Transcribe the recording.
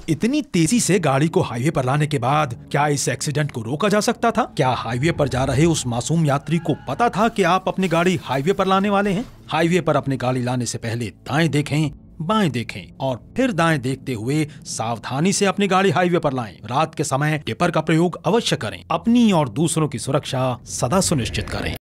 इतनी तेजी से गाड़ी को हाईवे पर लाने के बाद क्या इस एक्सीडेंट को रोका जा सकता था? क्या हाईवे पर जा रहे उस मासूम यात्री को पता था कि आप अपनी गाड़ी हाईवे पर लाने वाले हैं? हाईवे पर अपनी गाड़ी लाने से पहले दाएं देखें, बाएं देखें और फिर दाएं देखते हुए सावधानी से अपनी गाड़ी हाईवे पर लाएं। रात के समय टिपर का प्रयोग अवश्य करें। अपनी और दूसरों की सुरक्षा सदा सुनिश्चित करें।